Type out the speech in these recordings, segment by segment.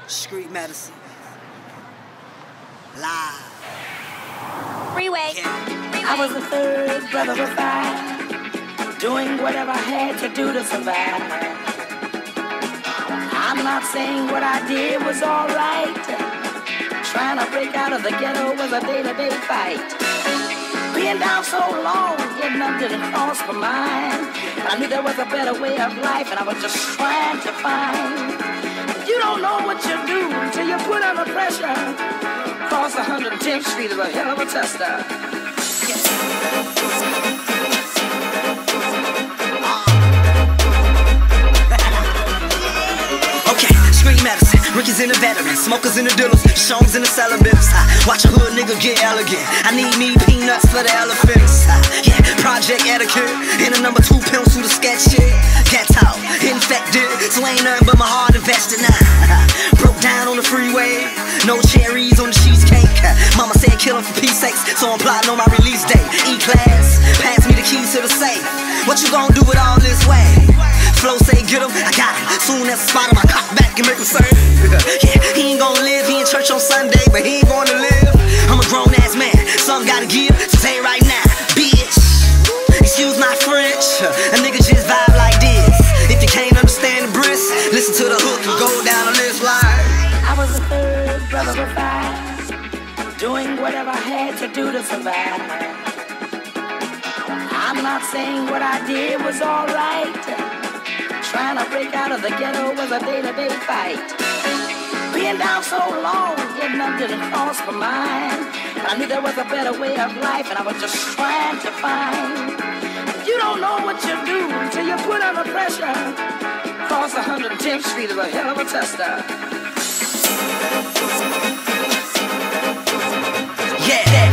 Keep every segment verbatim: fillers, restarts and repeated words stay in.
Street medicine. Live. Freeway. Yeah. I was the third brother of five, doing whatever I had to do to survive. I'm not saying what I did was alright. Trying to break out of the ghetto was a day-to-day fight. Being down so long, getting up didn't cross my mind. I knew there was a better way of life, and I was just trying to find. You don't know what you do till you put under pressure. Cross one hundred tenth Street is a hell of a tester. Okay, street medicine. Ricky's in the veterans, smokers in the dealers, Shones in the celibates. Watch a hood nigga get elegant. I need me peanuts for the elephants. Yeah, project etiquette. In a number two pencil to sketch shit. Get out, infected, so ain't nothing but my heart invested now. Broke down on the freeway, no cherries on the cheesecake. Mama said kill him for peace sakes, so I'm plotting on my release date. E-class, pass me the keys to the safe. What you gonna do with all this way? Flow say get him, I got him. Soon as I spot him, I cock back and make him say, yeah, he ain't gonna live, he in church on Sunday, but he ain't gonna live. I'm a grown ass man, something gotta give, so say right now, bitch. Excuse my French, a nigga just vibe like this. If you can't understand the brisk, listen to the hook and go down the list like I was the third brother of five, doing whatever I had to do to survive. I'm not saying what I did was alright. Trying to break out of the ghetto was a day-to-day fight. Being down so long, getting up didn't cross my mind. I knew there was a better way of life, and I was just trying to find. You don't know what you do till you put under pressure. Cross one hundred tenth Street is a hell of a tester. yeah.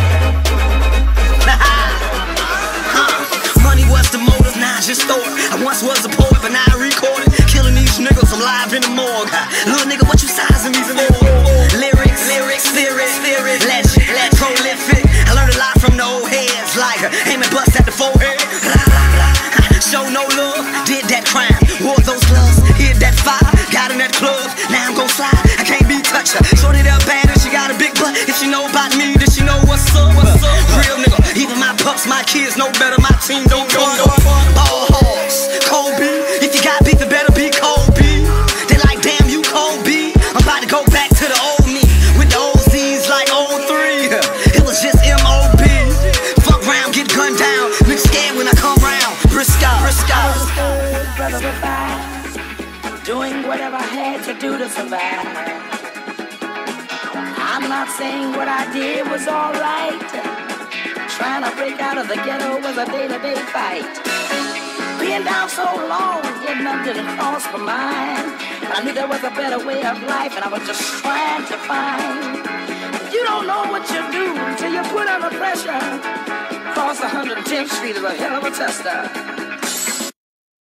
huh. Money was the motive, now I just throw it. I once was a poet, but now I record it. Killing these niggas, I'm live in the morgue. Little nigga, what you sizing me for? Lyrics, lyrics, theory, theory, legend, legend, prolific. I learned a lot from the old heads, like aim and bust at the forehead. Blah, blah, blah. Show no love, did that crime, wore those gloves, hit that fire, got in that club. Now I'm gon' slide, I can't be touched. Shorty up bad and she got a big butt. If she know about me, then she know what's up. What's up? Real nigga, even my pups, my kids know better. My team don't go no ball hogs. Kobe, if you got beef, it better be Kobe. They like, damn, you Kobe. I'm about to go back to the old me with the O Z's like oh three. It was just M O B. Fuck round, get gunned down. Niggas scared when I come round. Briscoe, Briscoe. I was the third brother of five, doing whatever I had to do to survive. I'm not saying what I did was alright. Trying to break out of the ghetto was a day-to-day fight. Being down so long, getting up didn't cross my mind. I knew there was a better way of life, and I was just trying to find. You don't know what you do till you put under pressure. Cross one hundred tenth Street is a hell of a tester.